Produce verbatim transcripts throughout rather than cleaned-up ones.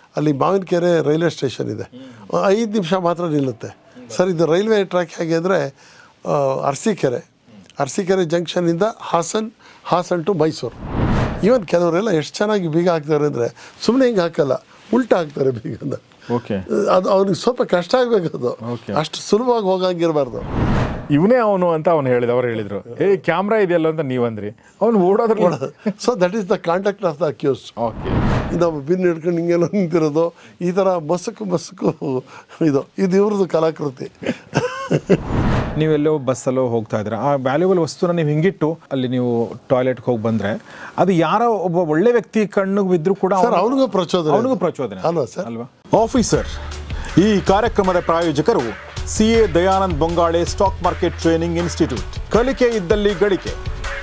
ಅಲ್ಲಿ Mavinakere railway station ಇದೆ, ಐದು ನಿಮಿಷ ಮಾತ್ರ ನಿಲ್ಲುತ್ತೆ ಸರ್. ಇದು ರೈಲ್ವೆ ಟ್ರ್ಯಾಕ್ ಹೇಗೆ ಅಂದರೆ ಅರಸೀಕೆರೆ ಅರಸೀಕೆರೆ ಜಂಕ್ಷನಿಂದ ಹಾಸನ್, ಹಾಸನ್ ಟು ಮೈಸೂರು. ಈವನ್ ಕೆಲವರೆಲ್ಲ ಎಷ್ಟು ಚೆನ್ನಾಗಿ ಬೀಗ ಹಾಕ್ತಾರೆ ಅಂದರೆ ಸುಮ್ಮನೆ ಹಿಂಗೆ ಹಾಕಲ್ಲ, ಉಲ್ಟಾ ಹಾಕ್ತಾರೆ ಬೀಗನ. ಓಕೆ, ಅದು ಅವ್ನಿಗೆ ಸ್ವಲ್ಪ ಕಷ್ಟ ಆಗಬೇಕು, ಅದು ಅಷ್ಟು ಸುಲಭವಾಗಿ ಹೋಗಂಗಿರಬಾರ್ದು. ಇವನೇ ಅವನು ಅಂತ ಅವ್ನು ಹೇಳಿದ, ಅವ್ರು ಹೇಳಿದ್ರು ಏ ಕ್ಯಾಮ್ರಾ ಇದೆಯಲ್ಲ ಅಂತ ನೀವಂದ್ರಿ, ಅವ್ನು ಓಡೋದ್ರ. So that is the contact of the accused. Okay, ನಾವು ಬಿನ್ ಹಿಡ್ಕೊಂಡು ಹಿಂಗೆಲ್ಲ ನಿಂತಿರೋದು, ಈ ಥರ ಮಸುಕು ಮಸುಕು ಇದು ಇದು ಇವ್ರದ್ದು ಕಲಾಕೃತಿ. ನೀವೆಲ್ಲೋ ಬಸ್ಸಲ್ಲೋ ಹೋಗ್ತಾ ಇದ್ರೆ ಆ ವ್ಯಾಲ್ಯೂಬಲ್ ವಸ್ತುನ ನೀವು ಹಿಂಗಿಟ್ಟು ಅಲ್ಲಿ ನೀವು ಟಾಯ್ಲೆಟ್ಗೆ ಹೋಗಿ ಬಂದರೆ ಅದು ಯಾರೋ ಒಬ್ಬ ಒಳ್ಳೆ ವ್ಯಕ್ತಿ ಕಣ್ಣಿಗೆ ಬಿದ್ದರೂ ಕೂಡ ಅವನಿಗೂ ಪ್ರಚೋದನೆ ಅವನಿಗೂ ಪ್ರಚೋದನೆ ಅಲ್ವಾ ಸರ್? ಅಲ್ವಾ ಆಫೀಸರ್. ಈ ಕಾರ್ಯಕ್ರಮದ ಪ್ರಾಯೋಜಕರು C A Dayanand Bongale stock market training institute. ಕಲಿಕೆ ಇದ್ದಲ್ಲಿ ಗಳಿಕೆ.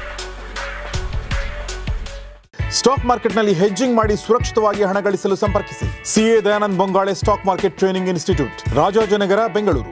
ಸ್ಟಾಕ್ ಮಾರ್ಕೆಟ್ನಲ್ಲಿ ಹೆಡ್ಜಿಂಗ್ ಮಾಡಿ ಸುರಕ್ಷಿತವಾಗಿ ಹಣ ಗಳಿಸಲು ಸಂಪರ್ಕಿಸಿ C A Dayanand Bongale stock market training institute, Rajajinagar, Bengaluru.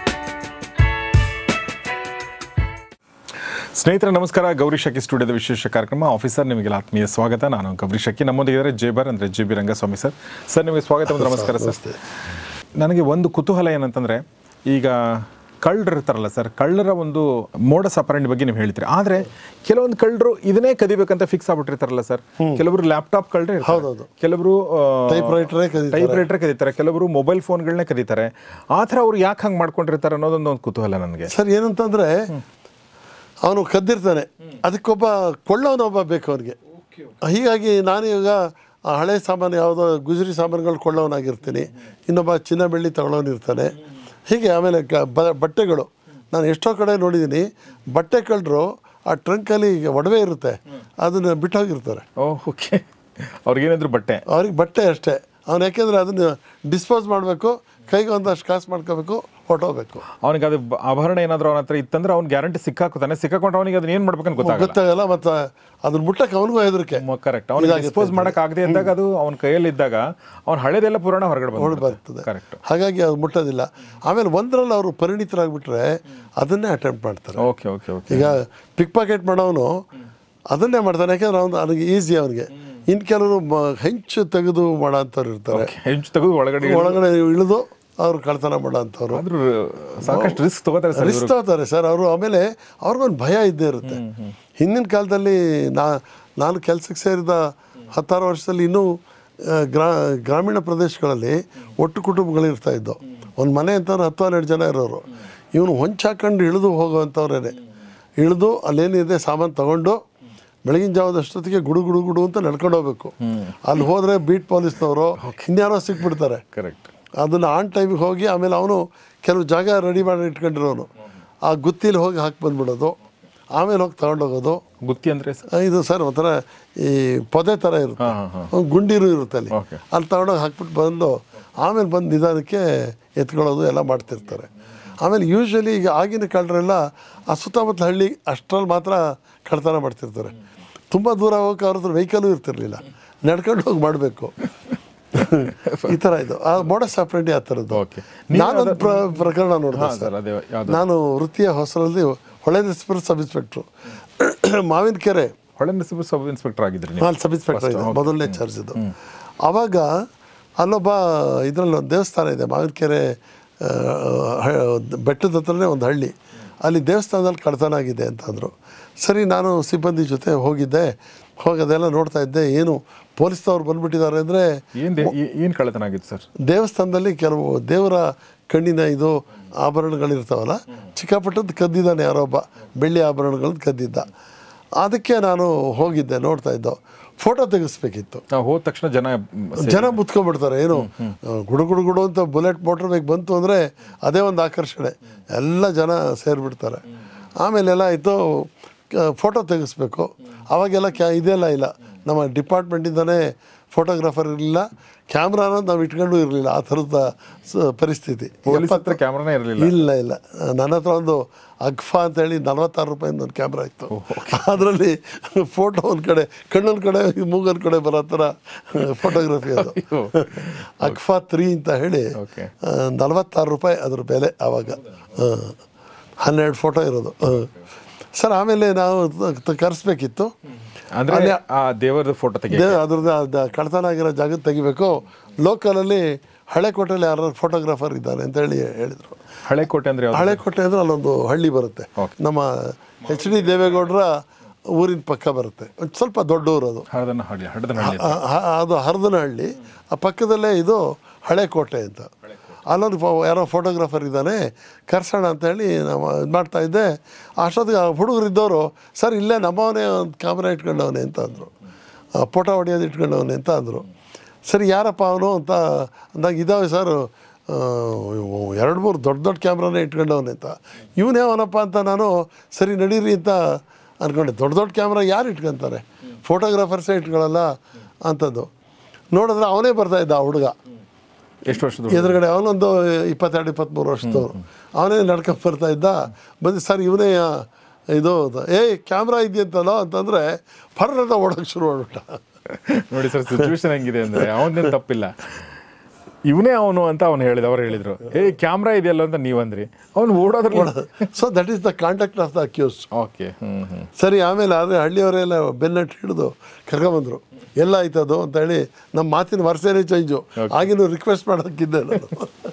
ಸ್ನೇಹಿತರೆ ನಮಸ್ಕಾರ. ಗೌರಿ ಶಕ್ಕಿ ಸ್ಟುಡಿಯೋದ ವಿಶೇಷ ಕಾರ್ಯಕ್ರಮ ಆಫೀಸರ್ ನಿಮಗೆಲ್ಲ ಆತ್ಮೀಯ ಸ್ವಾಗತ. ನಾನು ಗೌರಿ ಶಕ್ಕಿ. ನಮ್ಮೊಂದಿಗೆ ಜೇಬರ್ ಅಂದರೆ J B Rangaswamy sir. Sir ನಿಮಗೆ ಸ್ವಾಗತ, ನಮಸ್ಕಾರ ಸರ್. ನನಗೆ ಒಂದು ಕುತೂಹಲ ಏನಂತಂದರೆ, ಈಗ ಕಳ್ಳರು ಇರ್ತಾರಲ್ಲ ಸರ್, ಕಳ್ಳರ ಒಂದು ಮೋಡಸ್ ಆಪರೆಂಡಿ ಬಗ್ಗೆ ನೀವು ಹೇಳ್ತೀರಿ. ಆದರೆ ಕೆಲವೊಂದು ಕಳ್ಳರು ಇದನ್ನೇ ಕದಿಬೇಕಂತ ಫಿಕ್ಸ್ ಆಗ್ಬಿಟ್ಟಿರ್ತಾರಲ್ಲ ಸರ್. ಕೆಲವರು ಲ್ಯಾಪ್ಟಾಪ್ ಕಳ್ಳರು, ಕೆಲವರು ಟೈಪ್ ರೈಟರ್ ಕದೀತಾರೆ, ಕೆಲವರು ಮೊಬೈಲ್ ಫೋನ್ಗಳನ್ನೇ ಕದೀತಾರೆ. ಆ ಥರ ಅವ್ರು ಯಾಕೆ ಹಂಗೆ ಮಾಡ್ಕೊಂಡಿರ್ತಾರೆ ಅನ್ನೋದೊಂದು ಒಂದು ಕುತೂಹಲ ನನಗೆ ಸರ್. ಏನಂತಂದರೆ ಅವನು ಕದ್ದಿರ್ತಾನೆ, ಅದಕ್ಕೊಬ್ಬ ಕೊಳ್ಳೋನೊಬ್ಬ ಬೇಕು ಅವನಿಗೆ. ಹೀಗಾಗಿ ನಾನು ಈಗ ಹಳೆ ಸಾಮಾನು ಯಾವುದೋ ಗುಜರಿ ಸಾಮಾನುಗಳು ಕೊಳ್ಳೋನಾಗಿರ್ತೀನಿ, ಇನ್ನೊಬ್ಬ ಚಿನ್ನ ಬೆಳ್ಳಿ ತಗೊಳ್ಳೋನಿರ್ತಾನೆ. ಹೀಗೆ ಆಮೇಲೆ ಕ ಬಟ್ಟೆಗಳು ನಾನು ಎಷ್ಟೋ ಕಡೆ ನೋಡಿದ್ದೀನಿ, ಬಟ್ಟೆ ಕಳ್ಳರು ಆ ಟ್ರಂಕಲ್ಲಿ ಒಡವೆ ಇರುತ್ತೆ, ಅದನ್ನು ಬಿಟ್ಟು ಹೋಗಿರ್ತಾರೆ. ಓಕೆ, ಅವ್ರಿಗೇನಾದ್ರು ಬಟ್ಟೆ, ಅವ್ರಿಗೆ ಬಟ್ಟೆ ಅಷ್ಟೇ. ಅವ್ನು ಯಾಕೆಂದರೆ ಅದನ್ನು ಡಿಸ್ಪೋಸ್ ಮಾಡಬೇಕು, ಕೈಗೆ ಒಂದಷ್ಟು ಕಾಸು ಮಾಡ್ಕೋಬೇಕು, ಹೊಟ್ಟೋಗ್ಬೇಕು. ಅವನಿಗೆ ಅದು ಆಭರಣ ಏನಾದರೂ ಅವನ ಹತ್ರ ಇತ್ತಂದ್ರೆ ಅವ್ನು ಗ್ಯಾರಂಟಿ ಸಿಕ್ಕಾಕೋತಾನೆ. ಸಿಕ್ಕಾಕೊಂಡ್ರೆ ಅವನಿಗೆ ಅದನ್ನ ಏನು ಮಾಡ್ಬೇಕಂತ ಗೊತ್ತಾಗಲ್ಲ. ಮತ್ತು ಅದನ್ನ ಮುಟ್ಟಕ್ಕೆ ಅವನಿಗೂ ಹೆದರಿಕೆ. ಕರೆಕ್ಟ್. ಅವ್ನಿಗೆ ಡಿಸ್ಪೋಸ್ ಮಾಡೋಕೆ ಆಗದೆ ಇದ್ದಾಗ, ಅದು ಅವ್ನ ಕೈಯಲ್ಲಿ ಇದ್ದಾಗ ಅವ್ನು ಹಳೆದೆಲ್ಲ ಪುರಾಣ ಹೊರಗಡೆ ಹೊರಗೆ ಬರ್ತದೆ. ಕರೆಕ್ಟ್. ಹಾಗಾಗಿ ಅದು ಮುಟ್ಟೋದಿಲ್ಲ. ಆಮೇಲೆ ಒಂದರಲ್ಲಿ ಅವರು ಪರಿಣಿತರಾಗ್ಬಿಟ್ರೆ ಅದನ್ನೇ ಅಟೆಂಪ್ಟ್ ಮಾಡ್ತಾರೆ. Okay okay okay. ಈಗ ಪಿಕ್ ಪಾಕೆಟ್ ಮಾಡೋನು ಅದನ್ನೇ ಮಾಡ್ತಾನೆ, ಯಾಕೆಂದ್ರೆ ಅವ್ನು ಅವನಿಗೆ ಈಸಿ ಅವನಿಗೆ. ಇನ್ನು ಕೆಲವರು ಹೆಂಚು ತೆಗೆದು ಮಾಡೋ ಅಂಥವ್ರು ಇರ್ತಾರೆ, ಹೆಂಚು ತೆಗೆದು ಒಳಗಡೆ ಒಳಗಡೆ ಇಳಿದು ಅವ್ರು ಕಳ್ತನ ಮಾಡೋ ಅಂಥವ್ರು. ಸಾಕಷ್ಟು ರಿಸ್ಕ್ ತಗೋತಾರೆ ಸರ್. ರಿಸ್ಕ್ ತಗೋತಾರೆ ಸರ್ ಅವರು. ಆಮೇಲೆ ಅವ್ರಿಗೊಂದು ಭಯ ಇದ್ದೇ ಇರುತ್ತೆ. ಹಿಂದಿನ ಕಾಲದಲ್ಲಿ ನಾ ನಾನು ಕೆಲಸಕ್ಕೆ ಸೇರಿದ ಹತ್ತಾರು ವರ್ಷದಲ್ಲಿ ಇನ್ನೂ ಗ್ರಾ ಗ್ರಾಮೀಣ ಪ್ರದೇಶಗಳಲ್ಲಿ ಒಟ್ಟು ಕುಟುಂಬಗಳಿರ್ತಾ ಇದ್ದವು. ಒಂದು ಮನೆ ಅಂತಂದ್ರೆ ಹತ್ತು ಹನ್ನೆರಡು ಜನ ಇರೋರು. ಇವನು ಹೊಂಚು ಹಾಕೊಂಡು ಇಳಿದು ಹೋಗುವಂಥವ್ರೇ. ಇಳಿದು ಅಲ್ಲೇನಿದೆ ಸಾಮಾನು ತಗೊಂಡು ಬೆಳಗಿನ ಜಾವದಷ್ಟೊತ್ತಿಗೆ ಗುಡು ಗುಡು ಗುಡು ಅಂತ ನಡ್ಕೊಂಡು ಹೋಗ್ಬೇಕು. ಅಲ್ಲಿ ಹೋದರೆ ಬೀಟ್ ಪೊಲೀಸ್ನವರು ಇನ್ಯಾರೋ ಸಿಕ್ಬಿಡ್ತಾರೆ. ಕರೆಕ್ಟ್. ಅದನ್ನು ಆನ್ ಟೈಮಿಗೆ ಹೋಗಿ ಆಮೇಲೆ ಅವನು ಕೆಲವು ಜಾಗ ರೆಡಿ ಮಾಡಿ ಇಟ್ಕೊಂಡಿರೋನು ಆ ಗುತ್ತಿಲಿ ಹೋಗಿ ಹಾಕಿ ಬಂದ್ಬಿಡೋದು, ಆಮೇಲೆ ಹೋಗಿ ತಗೊಂಡೋಗೋದು. ಗುತ್ತಿ ಅಂದರೆ ಇದು ಸರ್ ಒಂಥರ ಈ ಪೊದೆ ಥರ ಇರುತ್ತೆ, ಒಂದು ಗುಂಡಿರು ಇರುತ್ತೆ ಅಲ್ಲಿ, ಅಲ್ಲಿ ತಗೊಂಡೋಗಿ ಹಾಕ್ಬಿಟ್ಟು ಬಂದು ಆಮೇಲೆ ಬಂದು ನಿಧಾನಕ್ಕೆ ಎತ್ಕೊಳ್ಳೋದು ಎಲ್ಲ ಮಾಡ್ತಿರ್ತಾರೆ. ಆಮೇಲೆ ಯೂಶ್ವಲಿ ಈಗ ಆಗಿನ ಕಳ್ಳರೆಲ್ಲ ಆ ಸುತ್ತಮುತ್ತಲ ಹಳ್ಳಿ ಅಷ್ಟರಲ್ಲಿ ಮಾತ್ರ ಕಳ್ತನ ಮಾಡ್ತಿರ್ತಾರೆ. ತುಂಬ ದೂರ ಹೋಗೋಕೆ ಅವ್ರ ಹತ್ರ ವೆಹಿಕಲ್ಲೂ ಇರ್ತಿರ್ಲಿಲ್ಲ, ನಡ್ಕೊಂಡು ಹೋಗಿ ಮಾಡಬೇಕು. ಈ ಥರ ಇದು ಆ ಮೋಡಸ್ ಆಪರೆಂಡಿ ಆ ಥರದ್ದು. ನಾನೊಂದು ಪ್ರ ಪ್ರಕರಣ ನೋಡಿದೆ ಸರ್. ನಾನು ವೃತ್ತಿಯ ಹೊಸರಲ್ಲಿ Hole Narasipura sub inspector, Mavinakere Hole Narasipura sub inspector ಆಗಿದ್ರಿ. ಅಲ್ಲಿ ಸಬ್ ಇನ್ಸ್ಪೆಕ್ಟರ್ ಇದೆ, ಮೊದಲನೇ ಚಾರ್ಜ್ ಇದು. ಆವಾಗ ಅಲ್ಲೊಬ್ಬ ಇದರಲ್ಲಿ ಒಂದು ದೇವಸ್ಥಾನ ಇದೆ, ಮಾವಿನಕೆರೆ ಬೆಟ್ಟದ ಹತ್ರನೇ ಒಂದು ಹಳ್ಳಿ, ಅಲ್ಲಿ ದೇವಸ್ಥಾನದಲ್ಲಿ ಕಳ್ತನ ಆಗಿದೆ ಅಂತಂದರು. ಸರಿ, ನಾನು ಸಿಬ್ಬಂದಿ ಜೊತೆ ಹೋಗಿದ್ದೆ. ಹೋಗಿ ಅದೆಲ್ಲ ನೋಡ್ತಾ ಇದ್ದೆ. ಏನು ಪೊಲೀಸ್ನವ್ರು ಬಂದುಬಿಟ್ಟಿದ್ದಾರೆ ಅಂದರೆ ಏನು ಕಳ್ಳತನ ಆಗಿತ್ತು ಸರ್? ದೇವಸ್ಥಾನದಲ್ಲಿ ಕೆಲವು ದೇವರ ಕಣ್ಣಿನ ಇದು ಆಭರಣಗಳಿರ್ತಾವಲ್ಲ, ಚಿಕ್ಕಪಟ್ಟದ್ದು ಕದ್ದಿದ್ದಾನೆ ಯಾರೊಬ್ಬ, ಬೆಳ್ಳಿ ಆಭರಣಗಳನ್ನ ಕದ್ದಿದ್ದ. ಅದಕ್ಕೆ ನಾನು ಹೋಗಿದ್ದೆ, ನೋಡ್ತಾ ಇದ್ದೋ. ಫೋಟೋ ತೆಗೆಸ್ಬೇಕಿತ್ತು. ಹೋದ ತಕ್ಷಣ ಜನ ಜನ ಮುತ್ಕೊಂಡ್ಬಿಡ್ತಾರೆ. ಏನು ಗುಡು ಗುಡು ಗುಡು ಅಂತ ಬುಲೆಟ್ ಮೋಟ್ರ್ ಬೈಕ್ ಬಂತು ಅಂದರೆ ಅದೇ ಒಂದು ಆಕರ್ಷಣೆ, ಎಲ್ಲ ಜನ ಸೇರಿಬಿಡ್ತಾರೆ. ಆಮೇಲೆಲ್ಲ ಆಯಿತು, ಫೋಟೋ ತೆಗೆಸ್ಬೇಕು. ಅವಾಗೆಲ್ಲ ಕ್ಯಾ ಇದೆಲ್ಲ ಇಲ್ಲ, ನಮ್ಮ ಡಿಪಾರ್ಟ್ಮೆಂಟಿಂದನೇ ಫೋಟೋಗ್ರಾಫರ್ ಇರಲಿಲ್ಲ, ಕ್ಯಾಮ್ರಾನ ನಾವು ಇಟ್ಕೊಂಡು ಇರಲಿಲ್ಲ. ಆ ಥರದ ಪರಿಸ್ಥಿತಿ. ಕ್ಯಾಮ್ರಾನೇ ಇರಲಿಲ್ಲ. ಇಲ್ಲ ಇಲ್ಲ ನನ್ನ ಹತ್ರ ಒಂದು ಅಗ್ಫಾ ಅಂತೇಳಿ ನಲ್ವತ್ತಾರು ರೂಪಾಯಿಂದ ಒಂದು ಕ್ಯಾಮ್ರಾ ಇತ್ತು. ಅದರಲ್ಲಿ ಫೋಟೋ ಒಂದು ಕಡೆ, ಕಣ್ಣೊಂದು ಕಡೆ, ಮೂಗೊಂದು ಕಡೆ ಬರೋ ಥರ ಫೋಟೋಗ್ರಫಿ ಅದು. ಅಗ್ಫಾ ತ್ರೀ ಅಂತ ಹೇಳಿ ನಲ್ವತ್ತಾರು ರೂಪಾಯಿ ಅದ್ರ ಬೆಲೆ ಆವಾಗ. ಹನ್ನೆರಡು ಫೋಟೋ ಇರೋದು ಸರ್. ಆಮೇಲೆ ನಾವು ಕರೆಸ್ಬೇಕಿತ್ತು. ಅಂದರೆ ಆ ದೇವರದ ಫೋಟೋ ತೆಗಿ ಅದ್ರದ್ದು ಅದು ಕಳ್ತನ ಆಗಿರೋ ಜಾಗದ ತೆಗಿಬೇಕು. ಲೋಕಲಲ್ಲಿ ಹಳೆ ಕೋಟೆಯಲ್ಲಿ ಯಾರು ಫೋಟೋಗ್ರಾಫರ್ ಇದ್ದಾರೆ ಅಂತ ಹೇಳಿ ಹೇಳಿದರು. ಹಳೆ ಕೋಟೆ ಅಂದರೆ ಹಳೆ ಕೋಟೆ ಅಂದರೆ ಅಲ್ಲೊಂದು ಹಳ್ಳಿ ಬರುತ್ತೆ, ನಮ್ಮ ಎಚ್ ಡಿ ದೇವೇಗೌಡರ ಊರಿನ ಪಕ್ಕ ಬರುತ್ತೆ. ಒಂದು ಸ್ವಲ್ಪ ದೊಡ್ಡ ಊರು ಅದು, ಹರದನಹಳ್ಳಿ. ಹರದನಹಳ್ಳಿ ಅದು ಹರದನಹಳ್ಳಿ. ಆ ಪಕ್ಕದಲ್ಲೇ ಇದು ಹಳೆ ಕೋಟೆ ಅಂತ. ಅಲ್ಲೊಂದು ಯಾರೋ ಫೋಟೋಗ್ರಾಫರ್ ಇದ್ದಾನೆ, ಕರ್ಸೋಣ ಅಂತೇಳಿ ನಾವು ಇದು ಮಾಡ್ತಾಯಿದ್ದೆ. ಅಷ್ಟೊತ್ತಿಗೆ ಹುಡುಗರಿದ್ದವರು, ಸರ್ ಇಲ್ಲೇ ನಮ್ಮವನೇ ಒಂದು ಕ್ಯಾಮ್ರಾ ಇಟ್ಕೊಂಡವನೇ ಅಂತ ಅಂದರು, ಫೋಟೋ ಹೊಡೆಯೋದು ಇಟ್ಕೊಂಡವನೇ ಅಂತ ಅಂದರು. ಸರಿ ಯಾರಪ್ಪ ಅವನು ಅಂತ ಅಂದಾಗ, ಇದ್ದಾವೆ ಸರ್ ಎರಡು ಮೂರು ದೊಡ್ಡ ದೊಡ್ಡ ಕ್ಯಾಮ್ರಾನೇ ಇಟ್ಕೊಂಡವನೇ ಅಂತ. ಇವನೇ ಅವನಪ್ಪ ಅಂತ ನಾನು ಸರಿ ನಡೀರಿ ಅಂತ ಅಂದ್ಕೊಂಡೆ. ದೊಡ್ಡ ದೊಡ್ಡ ಕ್ಯಾಮ್ರಾ ಯಾರು ಇಟ್ಕೊತಾರೆ, ಫೋಟೋಗ್ರಾಫರ್ಸೇ ಇಟ್ಕೊಳ್ಳಲ್ಲ ಅಂತದ್ದು. ನೋಡಿದ್ರೆ ಅವನೇ ಬರ್ತಾಯಿದ್ದ ಆ ಹುಡುಗ. ಎಷ್ಟು ವರ್ಷದ ಎದುರುಗಡೆ ಅವನೊಂದು ಇಪ್ಪತ್ತೆರಡು ಇಪ್ಪತ್ತ್ಮೂರು ವರ್ಷದವರು. ಅವನೇ ನಡ್ಕೊಂಡು ಬರ್ತಾ ಇದ್ದ. ಬಂದು ಸರ್ ಇವನೇ ಇದು ಏಯ್ ಕ್ಯಾಮ್ರಾ ಇದೆಯಂತಲ್ಲ ಅಂತಂದರೆ ಫರ್ರದ ಓಡೋಕೆ ಶುರು ಮಾಡ್ಬಿಟ್ಟ. ನೋಡಿ ಸರ್, ಸಿಚುವೇಶನ್ ಹೆಂಗಿದೆ ಅಂದರೆ ಅವನೇನು ತಪ್ಪಿಲ್ಲ, ಇವನೇ ಅವನು ಅಂತ ಅವ್ನು ಹೇಳಿದ. ಅವ್ರು ಹೇಳಿದರು ಏ ಕ್ಯಾಮ್ರಾ ಇದೆಯಲ್ಲ ಅಂತ ನೀವಂದ್ರಿ, ಅವ್ನು ಓಡೋದ್ರ. So that is the contact of the accused. Okay ಹ್ಞೂ ಹ್ಞೂ ಸರಿ. ಆಮೇಲೆ ಆದರೆ ಹಳ್ಳಿಯವರೆಲ್ಲ ಬೆನ್ನಟ್ಟು ಹಿಡಿದು ಕರ್ಕೊಂಬಂದರು. ಎಲ್ಲ ಆಯ್ತದು ಅಂತ ಹೇಳಿ ನಮ್ಮ ಮಾತಿನ ವರ್ಷನೇ ಚೇಂಜು. ಆಗಿನೂ ರಿಕ್ವೆಸ್ಟ್ ಮಾಡೋಕ್ಕಿದ್ದೆ ನಾನು.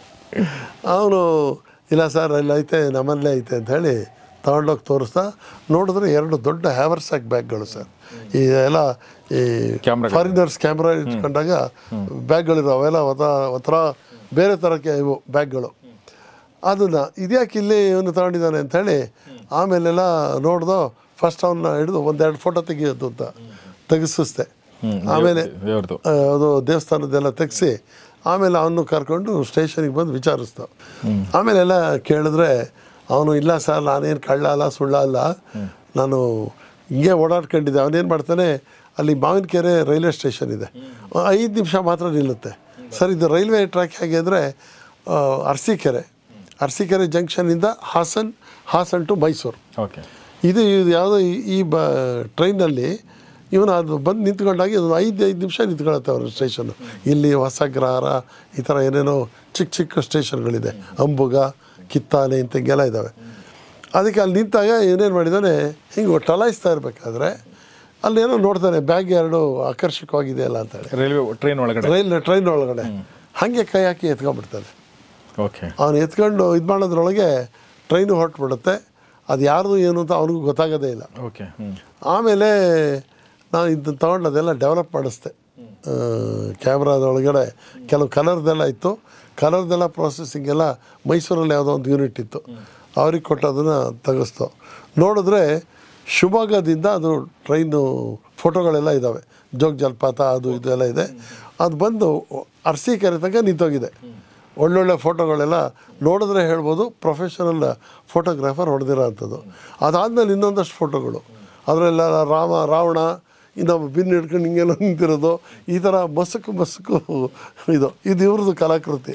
ಅವನು ಇಲ್ಲ ಸರ್ ಅಲ್ಲಿ ಐತೆ, ನಮ್ಮಲ್ಲೇ ಐತೆ ಅಂತ ಹೇಳಿ ತಗೊಂಡೋಗಿ ತೋರಿಸ್ತಾ. ನೋಡಿದ್ರೆ ಎರಡು ದೊಡ್ಡ ಹ್ಯಾವರ್ಸ್ಯಾಕ್ ಬ್ಯಾಗ್ಗಳು ಸರ್. ಈ ಎಲ್ಲ ಈ ಫಾರಿನರ್ಸ್ ಕ್ಯಾಮ್ರಾ ಇಟ್ಕೊಂಡಾಗ ಬ್ಯಾಗ್ಗಳಿರೋ ಅವೆಲ್ಲ ಒತ್ತ ಒಂಥರ ಬೇರೆ ಥರಕ್ಕೆ ಇವು ಬ್ಯಾಗ್ಗಳು. ಅದನ್ನು ಇದ್ಯಾಕೆ ಇಲ್ಲಿ ಇವನು ತಗೊಂಡಿದ್ದಾನೆ ಅಂಥೇಳಿ ಆಮೇಲೆಲ್ಲ ನೋಡ್ದು. ಫಸ್ಟ್ ಅವನ್ನ ಹಿಡಿದು ಒಂದೆರಡು ಫೋಟೋ ತೆಗಿಯೋದು ಅಂತ ತೆಗೆಸಿಸ್ದೆ. ಆಮೇಲೆ ಅದು ದೇವಸ್ಥಾನದ್ದೆಲ್ಲ ತೆಗೆಸಿ ಆಮೇಲೆ ಅವನು ಕರ್ಕೊಂಡು ಸ್ಟೇಷನಿಗೆ ಬಂದು ವಿಚಾರಿಸ್ದ. ಆಮೇಲೆಲ್ಲ ಕೇಳಿದ್ರೆ ಅವನು ಇಲ್ಲ ಸರ್ ನಾನೇನು ಕಳ್ಳ ಅಲ್ಲ ಸುಳ್ಳ ಅಲ್ಲ, ನಾನು ಹಿಂಗೆ ಓಡಾಡ್ಕೊಂಡಿದ್ದೆ. ಅವನೇನು ಮಾಡ್ತಾನೆ, ಅಲ್ಲಿ ಮಾವಿನಕೆರೆ ರೈಲ್ವೆ ಸ್ಟೇಷನ್ ಇದೆ, ಐದು ನಿಮಿಷ ಮಾತ್ರ ನಿಲ್ಲುತ್ತೆ ಸರ್. ಇದು ರೈಲ್ವೆ ಟ್ರ್ಯಾಕ್ ಹೇಗೆ ಅಂದರೆ ಅರಸೀಕೆರೆ ಅರಸೀಕೆರೆ ಜಂಕ್ಷನಿಂದ ಹಾಸನ್, ಹಾಸನ್ ಟು ಮೈಸೂರು. ಓಕೆ. ಇದು ಇದು ಯಾವುದೋ ಈ ಬ ಟ್ರೈನಲ್ಲಿ ಇವನು ಅದು ಬಂದು ನಿಂತ್ಕೊಂಡಾಗಿ ಅದು ಐದು ಐದು ನಿಮಿಷ ನಿಂತ್ಕೊಳತ್ತೆ ಅವ್ರ ಸ್ಟೇಷನ್ನು. ಇಲ್ಲಿ ಹೊಸಗ್ರಹಾರ ಈ ಥರ ಏನೇನೋ ಚಿಕ್ಕ ಚಿಕ್ಕ ಸ್ಟೇಷನ್ಗಳಿದೆ, ಅಂಬುಗ, ಕಿತ್ತಾನೆ ಇಂಥಗೆಲ್ಲ ಇದ್ದಾವೆ. ಅದಕ್ಕೆ ಅಲ್ಲಿ ನಿಂತಾಗ ಏನೇನು ಮಾಡಿದ್ದಾನೆ, ಹಿಂಗೆ ಟಲಾಯಿಸ್ತಾ ಇರಬೇಕಾದ್ರೆ ಅಲ್ಲೇನೋ ನೋಡ್ತಾನೆ, ಬ್ಯಾಗ್ ಎರಡು ಆಕರ್ಷಕವಾಗಿದೆಯಲ್ಲ ಅಂತೇಳಿ ರೈಲ್ವೆ ಟ್ರೈನ್ ಒಳಗಡೆ ರೈಲ್ ಟ್ರೈನ್ ಒಳಗಡೆ ಹಾಗೆ ಕೈ ಹಾಕಿ ಎತ್ಕೊಂಡ್ಬಿಡ್ತಾನೆ. ಓಕೆ. ಅವನು ಎತ್ಕೊಂಡು ಇದು ಮಾಡೋದ್ರೊಳಗೆ ಟ್ರೈನು ಹೊರಟ್ಬಿಡುತ್ತೆ. ಅದು ಯಾರ್ದು ಏನು ಅಂತ ಅವ್ನಿಗೂ ಗೊತ್ತಾಗೋದೇ ಇಲ್ಲ. ಓಕೆ. ಆಮೇಲೆ ನಾನು ಇದನ್ನು ತೊಗೊಂಡು ಅದೆಲ್ಲ ಡೆವಲಪ್ ಮಾಡಿಸ್ದೆ. ಕ್ಯಾಮ್ರಾದೊಳಗಡೆ ಕೆಲವು ಕಲರ್ದೆಲ್ಲ ಇತ್ತು. ಕಲರ್ದೆಲ್ಲ ಪ್ರೊಸೆಸಿಂಗ್ ಎಲ್ಲ ಮೈಸೂರಲ್ಲಿ ಯಾವುದೋ ಒಂದು ಯೂನಿಟ್ ಇತ್ತು, ಅವ್ರಿಗೆ ಕೊಟ್ಟು ಅದನ್ನು ತೆಗೆಸ್ತು. ನೋಡಿದ್ರೆ ಶಿವಮೊಗ್ಗದಿಂದ ಅದು ಟ್ರೈನು ಫೋಟೋಗಳೆಲ್ಲ ಇದ್ದಾವೆ, ಜೋಗ ಜಲಪಾತ ಅದು ಇದು ಎಲ್ಲ ಇದೆ. ಅದು ಬಂದು ಅರಸೀಕೆರೆ ತನಕ ನಿಂತೋಗಿದೆ. ಒಳ್ಳೊಳ್ಳೆ ಫೋಟೋಗಳೆಲ್ಲ ನೋಡಿದ್ರೆ ಹೇಳ್ಬೋದು ಪ್ರೊಫೆಷನಲ್ ಫೋಟೋಗ್ರಾಫರ್ ಹೊಡೆದಿರೋ ಅಂಥದ್ದು. ಅದಾದಮೇಲೆ ಇನ್ನೊಂದಷ್ಟು ಫೋಟೋಗಳು ಅದರೆಲ್ಲ ರಾಮ ರಾವಣ ಇನ್ನೊಬ್ಬ ಬಿನ್ ಹಿಡ್ಕೊಂಡು ಹಿಂಗೆಲ್ಲ ನಿಂತಿರೋದು, ಈ ಥರ ಮಸುಕು ಮಸುಕು ಇದು ಇದು ಇವ್ರದ್ದು ಕಲಾಕೃತಿ.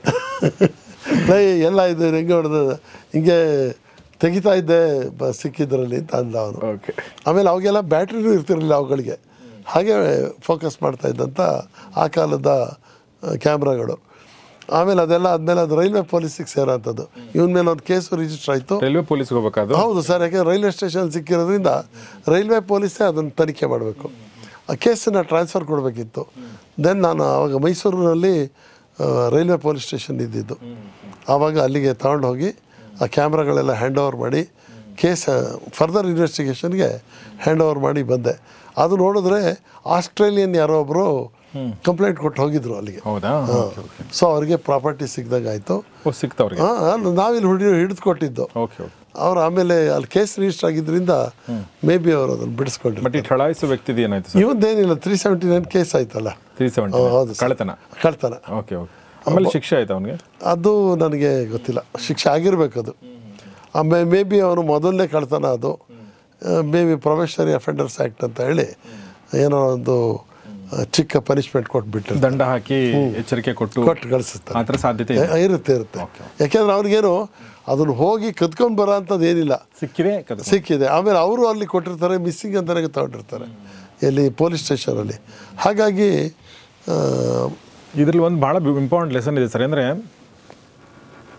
ಲೈ ಎಲ್ಲ ಇದು ಹೆಂಗೆ ಹೊಡೆದ ಹಿಂಗೆ ತೆಗಿತಾ ಇದ್ದೆ ಬ ಸಿಕ್ಕಿದ್ರಲ್ಲಿ ಅಂತ ಅಂದ ಅವನು. ಓಕೆ. ಆಮೇಲೆ ಅವಾಗೆಲ್ಲ ಬ್ಯಾಟ್ರಿನೂ ಇರ್ತಿರಲಿಲ್ಲ ಅವುಗಳಿಗೆ, ಹಾಗೆ ಫೋಕಸ್ ಮಾಡ್ತಾ ಇದ್ದಂಥ ಆ ಕಾಲದ ಕ್ಯಾಮ್ರಾಗಳು. ಆಮೇಲೆ ಅದೆಲ್ಲ ಆದಮೇಲೆ ಅದು ರೈಲ್ವೆ ಪೊಲೀಸಿಗೆ ಸೇರೋಂಥದ್ದು. ಇವನ ಮೇಲೆ ಒಂದು ಕೇಸು ರಿಜಿಸ್ಟರ್ ಆಯಿತು. ರೈಲ್ವೆ ಪೊಲೀಸ್ಗೆ ಹೋಗ್ಬೇಕಾದ್ರು? ಹೌದು ಸರ್, ಯಾಕೆ ರೈಲ್ವೆ ಸ್ಟೇಷನ್ ಸಿಕ್ಕಿರೋದ್ರಿಂದ ರೈಲ್ವೆ ಪೊಲೀಸೇ ಅದನ್ನು ತನಿಖೆ ಮಾಡಬೇಕು. ಆ ಕೇಸನ್ನು ಟ್ರಾನ್ಸ್ಫರ್ ಕೊಡಬೇಕಿತ್ತು. ದೆನ್ ನಾನು ಆವಾಗ ಮೈಸೂರಿನಲ್ಲಿ ರೈಲ್ವೆ ಪೊಲೀಸ್ ಸ್ಟೇಷನ್ ಇದ್ದಿದ್ದು. ಆವಾಗ ಅಲ್ಲಿಗೆ ತಗೊಂಡು ಹೋಗಿ ಆ ಕ್ಯಾಮ್ರಾಗಳೆಲ್ಲ ಹ್ಯಾಂಡ್ ಓವರ್ ಮಾಡಿ ಕೇಸ್ ಫರ್ದರ್ ಇನ್ವೆಸ್ಟಿಗೇಷನ್ಗೆ ಹ್ಯಾಂಡ್ ಓವರ್ ಮಾಡಿ ಬಂದೆ. ಅದು ನೋಡಿದ್ರೆ ಆಸ್ಟ್ರೇಲಿಯನ್ ಯಾರೋ ಒಬ್ಬರು ಕಂಪ್ಲೇಂಟ್ ಕೊಟ್ಟು ಹೋಗಿದ್ರು ಅಲ್ಲಿಗೆ. ಹೌದಾ? ಸೊ ಅವ್ರಿಗೆ ಪ್ರಾಪರ್ಟಿ ಸಿಕ್ಕಿದಾಗ ಆಯಿತು. ಸಿಕ್ತವ್ರಿಗೆ? ಹಾಂ, ನಾವಿಲ್ಲಿ ಹುಡಿ ಹಿಡಿದು ಕೊಟ್ಟಿದ್ದು. ಓಕೆ. ಅವ್ರು ಆಮೇಲೆ ಅಲ್ಲಿ ಕೇಸ್ ರಿಜಿಸ್ಟರ್ ಆಗಿದ್ದರಿಂದ ಮೇ ಬಿ ಅವರು ಅದನ್ನು ಬಿಡಿಸ್ಕೊಂಡ್ರು. ಬಟ್ ಈ ಠಳಾಯಿಸೋ ವ್ಯಕ್ತಿದು ಏನಾಯ್ತು? ಇವಂದೇನಿಲ್ಲ, ತ್ರೀ ಸೆವೆಂಟಿ ನೈನ್ ಕೇಸ್ ಆಯ್ತಲ್ಲ. ತ್ರೀ ಸೆವೆಂಟಿ ಹೌದು, ಕಳ್ತನ. ಕಳ್ತನ. Okay okay. ಆಮೇಲೆ ಶಿಕ್ಷೆ ಆಯ್ತು ಅವನಿಗೆ? ಅದು ನನಗೆ ಗೊತ್ತಿಲ್ಲ, ಶಿಕ್ಷೆ ಆಗಿರಬೇಕು ಅದು. ಆಮೇಲೆ ಮೇ ಬಿ ಅವನು ಮೊದಲನೇ ಕಳ್ತನ ಅದು. May be probationary offenders act ಅಂತ ಹೇಳಿ ಏನೋ ಒಂದು ಚಿಕ್ಕ ಪನಿಷ್ಮೆಂಟ್ ಕೊಟ್ಬಿಟ್ಟು ದಂಡ ಹಾಕಿ ಎಚ್ಚರಿಕೆ ಕೊಟ್ಟು ಕೊಟ್ಟು ಕಳಿಸುತ್ತಾರೆ. ಆ ಥರ ಸಾಧ್ಯತೆ ಇರುತ್ತೆ ಇರುತ್ತೆ ಯಾಕೆಂದ್ರೆ ಅವ್ರಿಗೇನು ಅದನ್ನು ಹೋಗಿ ಕದ್ಕೊಂಡು ಬರೋ ಅಂಥದ್ದು ಏನಿಲ್ಲ, ಸಿಕ್ಕಿದೆ ಸಿಕ್ಕಿದೆ. ಆಮೇಲೆ ಅವರು ಅಲ್ಲಿ ಕೊಟ್ಟಿರ್ತಾರೆ, ಮಿಸ್ಸಿಂಗ್ ಅಂತಲೇ ತಗೊಂಡಿರ್ತಾರೆ ಎಲ್ಲಿ ಪೊಲೀಸ್ ಸ್ಟೇಷನಲ್ಲಿ. ಹಾಗಾಗಿ ಇದರಲ್ಲಿ ಒಂದು ಭಾಳ ಇಂಪಾರ್ಟೆಂಟ್ ಲೆಸನ್ ಇದೆ ಸರ್. ಅಂದರೆ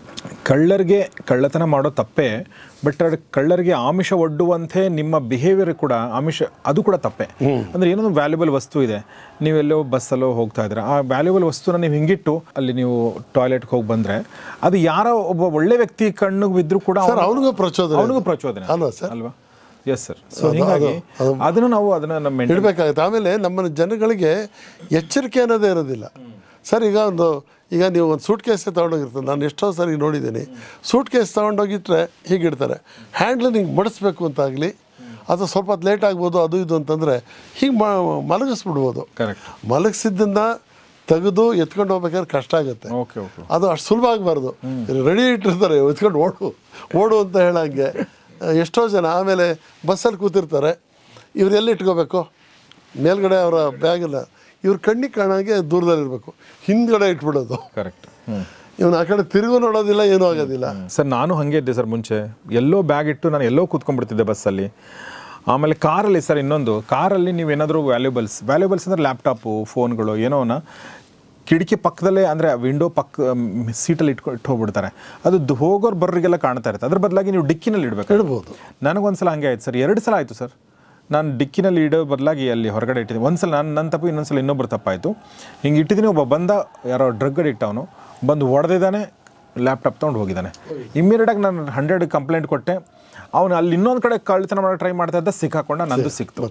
ಕಳ್ಳರಿಗೆ ಕಳ್ಳತನ ಮಾಡೋ ತಪ್ಪೇ, ಬಟ್ ಅದು ಕಳ್ಳರಿಗೆ ಆಮಿಷ ಒಡ್ಡುವಂತೆ ನಿಮ್ಮ ಬಿಹೇವಿಯರ್ ಕೂಡ ಆಮಿಷ ಅದು ಕೂಡ ತಪ್ಪೇ. ಅಂದರೆ ಏನೋ ವ್ಯಾಲ್ಯೂಬಲ್ ವಸ್ತು ಇದೆ, ನೀವೆಲ್ಲೋ ಬಸ್ಸಲ್ಲೋ ಹೋಗ್ತಾ ಇದ್ರೆ ಆ ವ್ಯಾಲ್ಯೂಬಲ್ ವಸ್ತುನ ನೀವು ಹಿಂಗಿಟ್ಟು ಅಲ್ಲಿ ನೀವು ಟಾಯ್ಲೆಟ್ಗೆ ಹೋಗಿ ಬಂದರೆ ಅದು ಯಾರೋ ಒಬ್ಬ ಒಳ್ಳೆ ವ್ಯಕ್ತಿ ಕಣ್ಣಿಗೆ ಬಿದ್ದರೂ ಕೂಡ ಅವನಿಗೂ ಪ್ರಚೋದನೆ ಅವನಿಗೂ ಪ್ರಚೋದನೆ ಅಲ್ವಾ ಸರ್? ಅಲ್ವಾ? Yes sir. ಸೊ ಹೀಗಾಗಿ ಅದನ್ನು ನಾವು ಅದನ್ನು ನಮ್ಮ ಇಡಬೇಕಾಗುತ್ತೆ. ಆಮೇಲೆ ನಮ್ಮ ಜನಗಳಿಗೆ ಎಚ್ಚರಿಕೆ ಅನ್ನೋದೇ ಇರೋದಿಲ್ಲ ಸರ್. ಈಗ ಒಂದು ಈಗ ನೀವು ಒಂದು ಸೂಟ್ ಕೇಸೇ ತೊಗೊಂಡೋಗಿರ್ತಾರೆ, ನಾನು ಎಷ್ಟೋ ಸರಿ ನೋಡಿದ್ದೀನಿ. ಸೂಟ್ ಕೇಸ್ ತೊಗೊಂಡೋಗಿಟ್ರೆ ಹೀಗಿಡ್ತಾರೆ, ಹ್ಯಾಂಡ್ಲ್ ಹಿಂಗೆ ಮಡಿಸ್ಬೇಕು ಅಂತಾಗಲಿ ಅಥವಾ ಸ್ವಲ್ಪ ಹೊತ್ತು ಲೇಟ್ ಆಗ್ಬೋದು ಅದು ಇದು ಅಂತಂದರೆ ಹೀಗೆ ಮಲಗಿಸ್ಬಿಡ್ಬೋದು. ಕರೆಕ್ಟ್. ಮಲಗಿಸಿದ್ದನ್ನು ತೆಗೆದು ಎತ್ಕೊಂಡು ಹೋಗ್ಬೇಕಾದ್ರೆ ಕಷ್ಟ ಆಗುತ್ತೆ. Okay okay. ಅದು ಅಷ್ಟು ಸುಲಭ ಆಗಬಾರ್ದು. ರೆಡಿ ಇಟ್ಟಿರ್ತಾರೆ ಎತ್ಕೊಂಡು ಓಡು ಓಡು ಅಂತ ಹೇಳಂಗೆ ಎಷ್ಟೋ ಜನ. ಆಮೇಲೆ ಬಸ್ಸಲ್ಲಿ ಕೂತಿರ್ತಾರೆ, ಇವ್ರು ಎಲ್ಲಿ ಇಟ್ಕೋಬೇಕು, ಮೇಲ್ಗಡೆ ಅವರ ಬ್ಯಾಗನ್ನ ಇವ್ರ ಕಣ್ಣಿಗೆ ಕಾಣೋಂಗೆ ದೂರದಲ್ಲಿರಬೇಕು, ಹಿಂದ್ಗಡೆ ಇಟ್ಬಿಡೋದು. ಕರೆಕ್ಟ್. ಇವನು ಆ ಕಡೆ ತಿರುಗು ನೋಡೋದಿಲ್ಲ, ಏನೂ ಆಗೋದಿಲ್ಲ. ಸರ್ ನಾನು ಹಾಗೆ ಇದ್ದೆ ಸರ್ ಮುಂಚೆ, ಎಲ್ಲೋ ಬ್ಯಾಗ್ ಇಟ್ಟು ನಾನು ಎಲ್ಲೋ ಕೂತ್ಕೊಂಡ್ಬಿಡ್ತಿದ್ದೆ ಬಸ್ಸಲ್ಲಿ. ಆಮೇಲೆ ಕಾರಲ್ಲಿ ಸರ್ ಇನ್ನೊಂದು, ಕಾರಲ್ಲಿ ನೀವೇನಾದರೂ ವ್ಯಾಲ್ಯೂಬಲ್ಸ್ ವ್ಯಾಲ್ಯೂಬಲ್ಸ್ ಅಂದರೆ ಲ್ಯಾಪ್ಟಾಪು, ಫೋನ್ಗಳು ಏನೋನ ಕಿಟಕಿ ಪಕ್ಕದಲ್ಲೇ ಅಂದರೆ ವಿಂಡೋ ಪಕ್ಕ ಸೀಟಲ್ಲಿ ಇಟ್ಕೊ ಇಟ್ಟು ಹೋಗ್ಬಿಡ್ತಾರೆ. ಅದು ಹೋಗೋರು ಬರ್ರಿಗೆಲ್ಲ ಕಾಣ್ತಾ ಇರುತ್ತೆ. ಅದ್ರ ಬದಲಾಗಿ ನೀವು ಡಿಕ್ಕಿನಲ್ಲಿ ಇಡಬೇಕು. ಇಡ್ಬೋದು. ನನಗೊಂದು ಸಲ ಹಂಗೆ ಆಯ್ತು ಸರ್, ಎರಡು ಸಲ ಆಯಿತು ಸರ್. ನಾನು ಡಿಕ್ಕಿನಲ್ಲಿ ಇಡೋ ಬದಲಾಗಿ ಅಲ್ಲಿ ಹೊರಗಡೆ ಇಟ್ಟಿದ್ದೀನಿ. ಒಂದು ಸಲ ನಾನು ನನ್ನ ತಪ್ಪು, ಇನ್ನೊಂದು ಸಲ ಇನ್ನೊಬ್ಬರು ತಪ್ಪಾಯಿತು. ಹಿಂಗೆ ಇಟ್ಟಿದ್ದೀನಿ, ಒಬ್ಬ ಬಂದ ಯಾರೋ ಡ್ರಗ್ ಅಡಿಕ್ಟ್ ಅವನು ಬಂದು ಹೊಡೆದಿದ್ದಾನೆ, ಲ್ಯಾಪ್ಟಾಪ್ ತೊಗೊಂಡು ಹೋಗಿದ್ದಾನೆ. ಇಮ್ಮಿಡಿಯೇಟಾಗಿ ನಾನು ಹಂಡ್ರೆಡ್ ಕಂಪ್ಲೇಂಟ್ ಕೊಟ್ಟೆ. ಅವನು ಅಲ್ಲಿ ಇನ್ನೊಂದು ಕಡೆ ಕಳ್ತನ ಮಾಡೋ ಟ್ರೈ ಮಾಡ್ತಾ ಇದ್ದ, ಸಿಕ್ಕಾಕೊಂಡ, ನಂದು ಸಿಕ್ತು.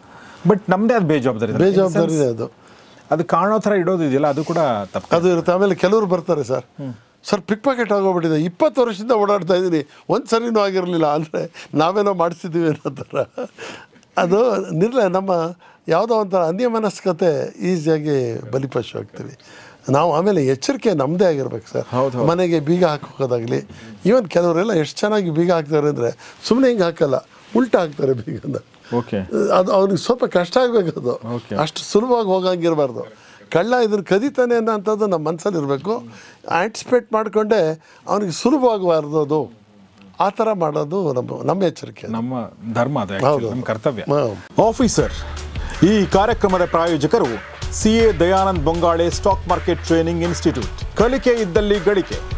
ಬಟ್ ನಮ್ಮದೇ ಅದು ಬೇಜವಾಬ್ದಾರಿ ಬೇಜವಾಬ್ದಾರಿ ಅದು ಅದು ಕಾಣೋ ಥರ ಇಡೋದು ಇದೆಯಲ್ಲ, ಅದು ಕೂಡ ತಪ್ಪು ಅದು ಇರುತ್ತೆ. ಆಮೇಲೆ ಕೆಲವರು ಬರ್ತಾರೆ ಸರ್, ಸರ್ ಪಿಕ್ ಪಾಕೆಟ್ ಆಗೋಗ್ಬಿಟ್ಟಿದೆ, ಇಪ್ಪತ್ತು ವರ್ಷದಿಂದ ಓಡಾಡ್ತಾ ಇದ್ದೀನಿ, ಒಂದು ಸರಿನೂ ಆಗಿರಲಿಲ್ಲ ಅಂದರೆ ನಾವೇನೋ ಮಾಡಿಸ್ತಿದ್ದೀವಿ ಅನ್ನೋ ಥರ. ಅದು ನಿರ್ಲ ನಮ್ಮ ಯಾವುದೋ ಒಂಥರ ಅನ್ಯಮನಸ್ಕತೆ ಈಸಿಯಾಗಿ ಬಲಿಪಶು ಆಗ್ತೀವಿ ನಾವು. ಆಮೇಲೆ ಎಚ್ಚರಿಕೆ ನಮ್ಮದೇ ಆಗಿರ್ಬೇಕು ಸರ್. ಮನೆಗೆ ಬೀಗ ಹಾಕೋದಾಗಲಿ, ಈವನ್ ಕೆಲವರೆಲ್ಲ ಎಷ್ಟು ಚೆನ್ನಾಗಿ ಬೀಗ ಹಾಕ್ತಾರೆ ಅಂದರೆ ಸುಮ್ಮನೆ ಹಿಂಗೆ ಹಾಕಲ್ಲ, ಉಲ್ಟಾ ಹಾಕ್ತಾರೆ ಬೀಗನ. ಓಕೆ. ಅದು ಅವ್ನಿಗೆ ಸ್ವಲ್ಪ ಕಷ್ಟ ಆಗಬೇಕು, ಅದು ಅಷ್ಟು ಸುಲಭವಾಗಿ ಹೋಗಂಗಿರಬಾರ್ದು. ಕಳ್ಳ ಇದನ್ನು ಕದೀತಾನೆ ಅನ್ನೋಂಥದ್ದು ನಮ್ಮ ಮನಸ್ಸಲ್ಲಿ ಇರಬೇಕು. ಆಂಟಿಸಿಪೇಟ್ ಮಾಡಿಕೊಂಡೆ ಅವನಿಗೆ ಸುಲಭವಾಗಬಾರ್ದು, ಅದು ಆ ಥರ ಮಾಡೋದು ನಮ್ಮ ನಮ್ಮ ಎಚ್ಚರಿಕೆ, ನಮ್ಮ ಧರ್ಮ, ಅದು ನಮ್ಮ ಕರ್ತವ್ಯ. ಆಫೀಸರ್ ಈ ಕಾರ್ಯಕ್ರಮದ ಪ್ರಾಯೋಜಕರು C A Dayanand Bongale stock market training institute. ಕಲಿಕೆ ಇದ್ದಲ್ಲಿ ಗಳಿಕೆ.